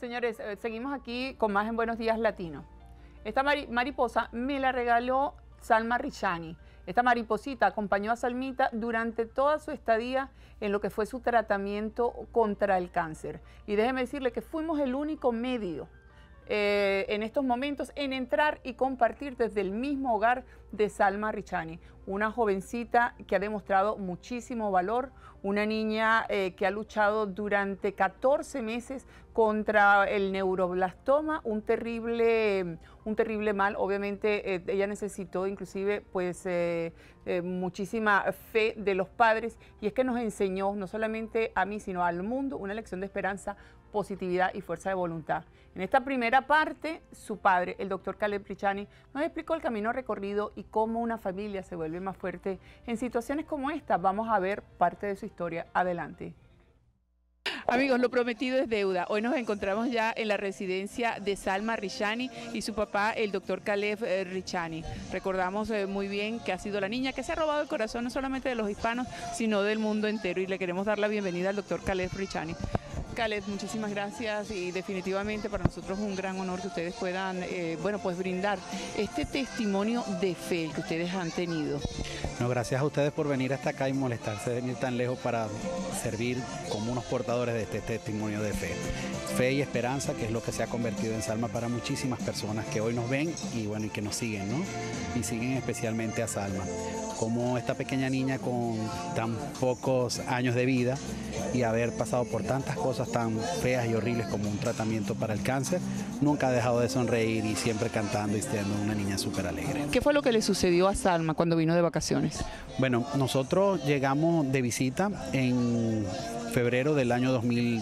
Señores, seguimos aquí con más en Buenos Días Latino. Esta mariposa me la regaló Salma Richani. Esta mariposita acompañó a Salmita durante toda su estadía en lo que fue su tratamiento contra el cáncer. Y déjeme decirle que fuimos el único medio en estos momentos en entrar y compartir desde el mismo hogar de Salma Richani, una jovencita que ha demostrado muchísimo valor, una niña que ha luchado durante 14 meses contra el neuroblastoma, un terrible mal. Obviamente ella necesitó inclusive pues muchísima fe de los padres, y es que nos enseñó no solamente a mí sino al mundo una lección de esperanza, positividad y fuerza de voluntad. En esta primera parte, su padre, el doctor Caleb Richani, nos explicó el camino recorrido y cómo una familia se vuelve más fuerte en situaciones como esta. Vamos a ver parte de su historia. Adelante. Amigos, lo prometido es deuda. Hoy nos encontramos ya en la residencia de Salma Richani y su papá, el doctor Caleb Richani. Recordamos muy bien que ha sido la niña que se ha robado el corazón no solamente de los hispanos, sino del mundo entero, y le queremos dar la bienvenida al doctor Caleb Richani. Caleb, muchísimas gracias, y definitivamente para nosotros es un gran honor que ustedes puedan pues brindar este testimonio de fe que ustedes han tenido. No, gracias a ustedes por venir hasta acá y molestarse de venir tan lejos para servir como unos portadores de este testimonio de fe. Fe y esperanza, que es lo que se ha convertido en Salma para muchísimas personas que hoy nos ven y bueno, y que nos siguen, ¿no? Y siguen especialmente a Salma. Como esta pequeña niña con tan pocos años de vida y haber pasado por tantas cosas tan feas y horribles como un tratamiento para el cáncer, nunca ha dejado de sonreír y siempre cantando y siendo una niña súper alegre. ¿Qué fue lo que le sucedió a Salma cuando vino de vacaciones? Bueno, nosotros llegamos de visita en febrero del año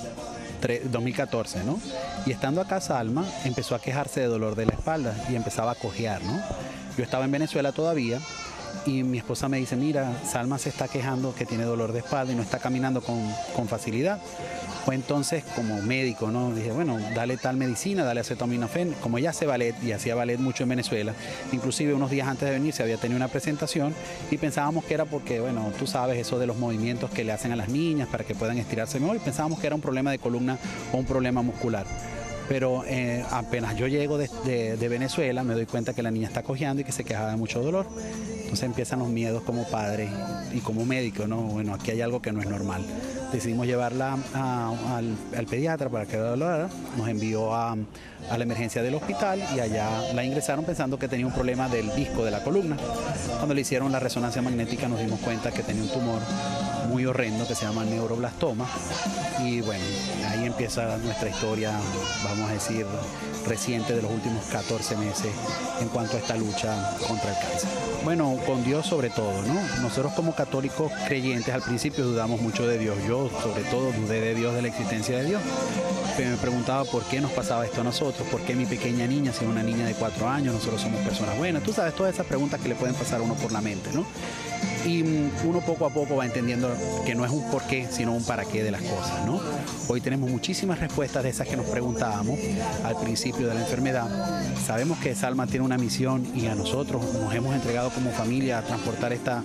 2014, ¿no? Y estando acá, Salma empezó a quejarse de dolor de la espalda y empezaba a cojear, ¿no? Yo estaba en Venezuela todavía y mi esposa me dice, mira, Salma se está quejando que tiene dolor de espalda y no está caminando con facilidad. Pues entonces, como médico, ¿no? Dije, bueno, dale tal medicina, dale acetaminofén. Como ella hace ballet y hacía ballet mucho en Venezuela, inclusive unos días antes de venir se había tenido una presentación y pensábamos que era porque, bueno, tú sabes eso de los movimientos que le hacen a las niñas para que puedan estirarse mejor, y pensábamos que era un problema de columna o un problema muscular. Pero apenas yo llego de Venezuela me doy cuenta que la niña está cojeando y que se quejaba de mucho dolor. Entonces empiezan los miedos como padre y como médico, ¿no? Bueno, aquí hay algo que no es normal. Decidimos llevarla al pediatra para que la valorara. Nos envió a la emergencia del hospital y allá la ingresaron pensando que tenía un problema del disco de la columna. Cuando le hicieron la resonancia magnética nos dimos cuenta que tenía un tumor muy horrendo que se llama neuroblastoma, y bueno, ahí empieza nuestra historia, vamos a decir, reciente de los últimos 14 meses en cuanto a esta lucha contra el cáncer. Bueno, con Dios sobre todo, ¿no? Nosotros como católicos creyentes al principio dudamos mucho de Dios. Yo sobre todo dudé de Dios, de la existencia de Dios. Pero me preguntaba por qué nos pasaba esto a nosotros, por qué mi pequeña niña, si es una niña de 4 años, nosotros somos personas buenas. Tú sabes, todas esas preguntas que le pueden pasar a uno por la mente, ¿no? Y uno poco a poco va entendiendo que no es un por qué, sino un para qué de las cosas, ¿no? Hoy tenemos muchísimas respuestas de esas que nos preguntábamos al principio de la enfermedad. Sabemos que Salma tiene una misión y a nosotros nos hemos entregado como familia a transportar esta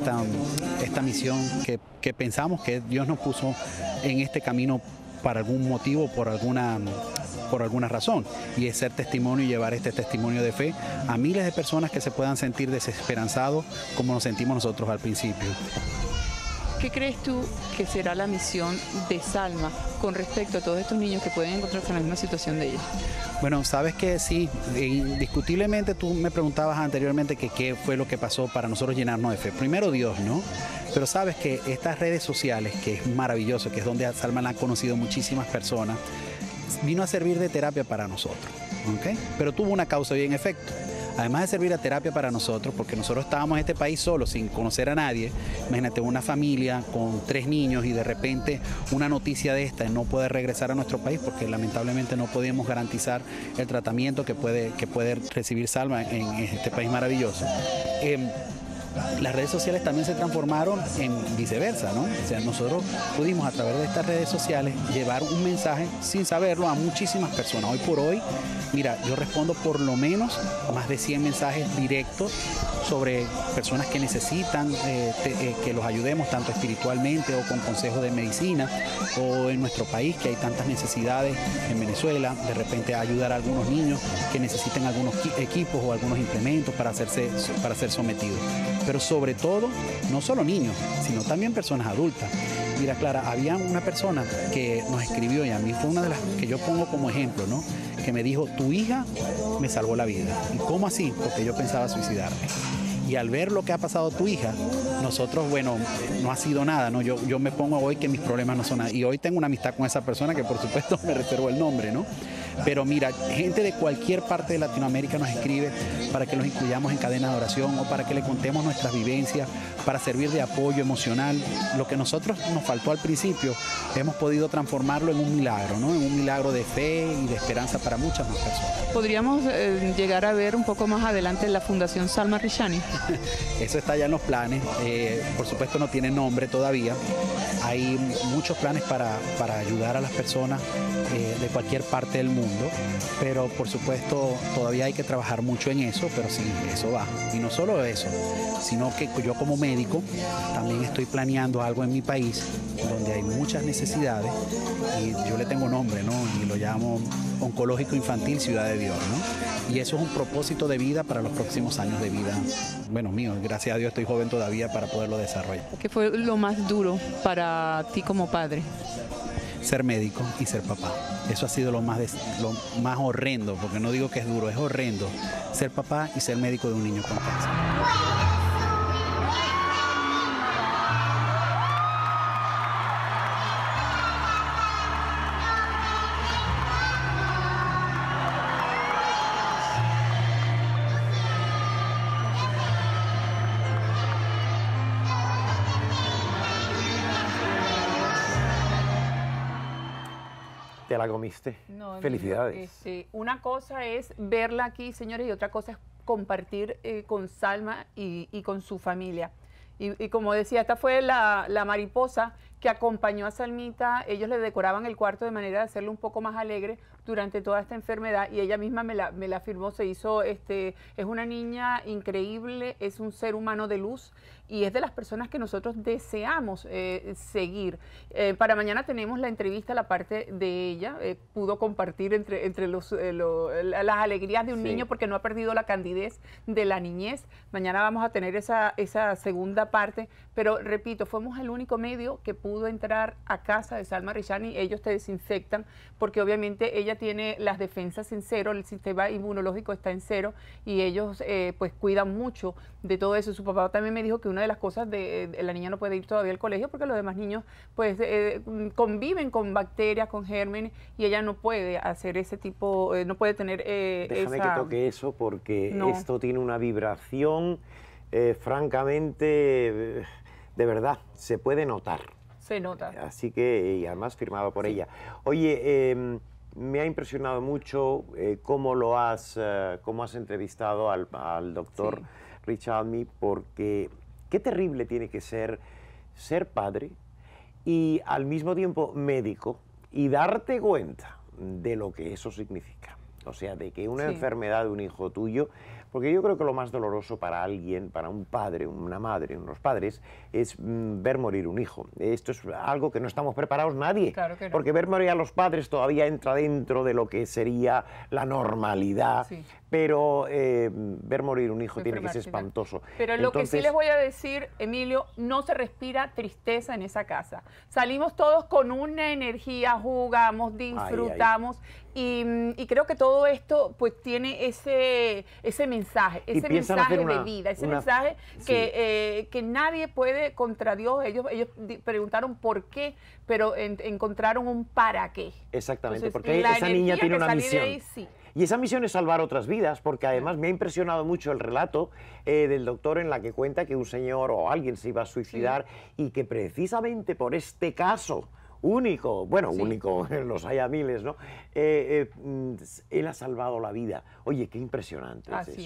misión que pensamos que Dios nos puso en este camino para algún motivo, por alguna razón, y es ser testimonio y llevar este testimonio de fe a miles de personas que se puedan sentir desesperanzados como nos sentimos nosotros al principio. ¿Qué crees tú que será la misión de Salma con respecto a todos estos niños que pueden encontrarse en la misma situación de ella? Bueno, sabes que sí, indiscutiblemente tú me preguntabas anteriormente que qué fue lo que pasó para nosotros llenarnos de fe. Primero Dios, ¿no? Pero sabes que estas redes sociales, que es maravilloso, que es donde a Salma la han conocido muchísimas personas, vino a servir de terapia para nosotros, ¿ok? Pero tuvo una causa y un efecto. Además de servir a terapia para nosotros, porque nosotros estábamos en este país solos, sin conocer a nadie. Imagínate una familia con 3 niños y de repente una noticia de esta, no poder regresar a nuestro país porque lamentablemente no podíamos garantizar el tratamiento que puede recibir Salma en este país maravilloso. las redes sociales también se transformaron en viceversa, ¿no? O sea, nosotros pudimos a través de estas redes sociales llevar un mensaje sin saberlo a muchísimas personas. Hoy por hoy, mira, yo respondo por lo menos más de 100 mensajes directos sobre personas que necesitan que los ayudemos tanto espiritualmente o con consejos de medicina, o en nuestro país que hay tantas necesidades en Venezuela, de repente ayudar a algunos niños que necesiten algunos equipos o algunos implementos para ser sometidos. Pero sobre todo, no solo niños, sino también personas adultas. Mira, Clara, había una persona que nos escribió, y a mí fue una de las que yo pongo como ejemplo, ¿no? Que me dijo: tu hija me salvó la vida. ¿Y cómo así? Porque yo pensaba suicidarme. Y al ver lo que ha pasado a tu hija, nosotros, bueno, no ha sido nada, ¿no? Yo me pongo hoy que mis problemas no son nada. Y hoy tengo una amistad con esa persona que, por supuesto, me reservo el nombre, ¿no? Pero mira, gente de cualquier parte de Latinoamérica nos escribe para que los incluyamos en cadena de oración o para que le contemos nuestras vivencias, para servir de apoyo emocional. Lo que nosotros nos faltó al principio, hemos podido transformarlo en un milagro, ¿no? En un milagro de fe y de esperanza para muchas más personas. ¿Podríamos llegar a ver un poco más adelante la Fundación Salma Richani? Eso está ya en los planes. Por supuesto no tiene nombre todavía. Hay muchos planes para ayudar a las personas de cualquier parte del mundo, pero por supuesto todavía hay que trabajar mucho en eso, pero sí, eso va. Y no solo eso, sino que yo como médico también estoy planeando algo en mi país donde hay muchas necesidades, y yo le tengo nombre, ¿no? Y lo llamo Oncológico Infantil Ciudad de Dios, ¿no? Y eso es un propósito de vida para los próximos años de vida, bueno, mío. Gracias a Dios estoy joven todavía para poderlo desarrollar. ¿Qué fue lo más duro para ti como padre? Ser médico y ser papá. Eso ha sido lo más horrendo, porque no digo que es duro, es horrendo. Ser papá y ser médico de un niño con cáncer. ¿Te la comiste? No, felicidades. Una cosa es verla aquí, señores, y otra cosa es compartir con Salma y con su familia. Y como decía, esta fue la mariposa que acompañó a Salmita. Ellos le decoraban el cuarto de manera de hacerlo un poco más alegre durante toda esta enfermedad, y ella misma me la afirmó. Se hizo, es una niña increíble, es un ser humano de luz, y es de las personas que nosotros deseamos seguir. Para mañana tenemos la entrevista, la parte de ella. Pudo compartir entre las alegrías de un niño, porque no ha perdido la candidez de la niñez. Mañana vamos a tener esa segunda parte, pero repito, fuimos el único medio que pudo entrar a casa de Salma Richani. Ellos te desinfectan porque obviamente ella tiene las defensas en cero, el sistema inmunológico está en cero, y ellos pues cuidan mucho de todo eso. Su papá también me dijo que una de las cosas la niña no puede ir todavía al colegio porque los demás niños pues conviven con bacterias, con gérmenes, y ella no puede hacer ese tipo, no puede tener Déjame que toque eso, porque No. esto tiene una vibración francamente, de verdad, se puede notar. Se nota. Así que, y además firmado por ella. Oye, me ha impresionado mucho cómo has entrevistado al doctor Richalmi, porque qué terrible tiene que ser padre y al mismo tiempo médico, y darte cuenta de lo que eso significa. O sea, de que una enfermedad de un hijo tuyo, porque yo creo que lo más doloroso para alguien, para un padre, una madre, unos padres, es ver morir un hijo. Esto es algo que no estamos preparados nadie, Claro que no. porque ver morir a los padres todavía entra dentro de lo que sería la normalidad, Sí. pero ver morir un hijo tiene que ser Enfermarse, espantoso. Pero lo que sí Entonces, les voy a decir, Emilio, no se respira tristeza en esa casa. Salimos todos con una energía, jugamos, disfrutamos, y creo que todo esto pues tiene ese mensaje, Y ese piensan mensaje hacer de vida, ese mensaje sí. que nadie puede contra Dios. Ellos preguntaron por qué, pero encontraron un para qué. Exactamente, Entonces, porque la esa niña energía tiene que una sale de misión. ahí, sí. Y esa misión es salvar otras vidas, porque además me ha impresionado mucho el relato del doctor, en la que cuenta que un señor o alguien se iba a suicidar y que precisamente por este caso único, bueno, único, los hay a miles, ¿no? Él ha salvado la vida. Oye, qué impresionante es Así eso.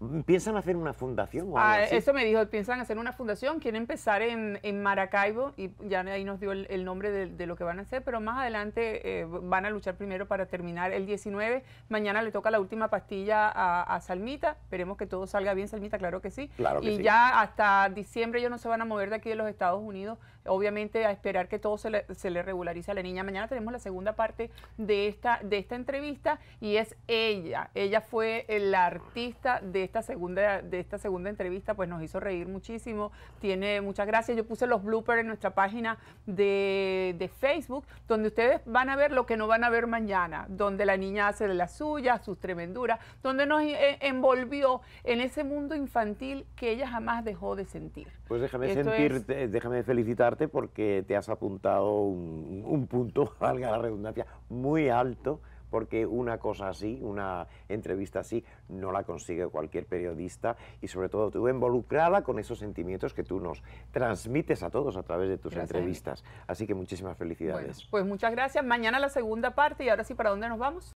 ¿Piensan hacer una fundación o algo así? Eso me dijo, piensan hacer una fundación, quieren empezar en Maracaibo y ya ahí nos dio el nombre de lo que van a hacer, pero más adelante van a luchar primero para terminar el 19. Mañana le toca la última pastilla a Salmita, esperemos que todo salga bien, Salmita, claro que sí. Claro que y sí. ya hasta diciembre ellos no se van a mover de aquí de los Estados Unidos, obviamente a esperar que todo se le regularice a la niña. Mañana tenemos la segunda parte de esta entrevista y es ella fue la artista de esta segunda entrevista, pues nos hizo reír muchísimo, tiene muchas gracias. Yo puse los bloopers en nuestra página de Facebook, donde ustedes van a ver lo que no van a ver mañana, donde la niña hace de las suyas, sus tremenduras, donde nos envolvió en ese mundo infantil que ella jamás dejó de sentir. Pues déjame felicitarte porque te has apuntado un punto, valga la redundancia, muy alto, porque una cosa así, una entrevista así, no la consigue cualquier periodista y sobre todo tú involucrada con esos sentimientos que tú nos transmites a todos a través de tus entrevistas. Así que muchísimas felicidades. Bueno, pues muchas gracias. Mañana la segunda parte y ahora sí, ¿para dónde nos vamos?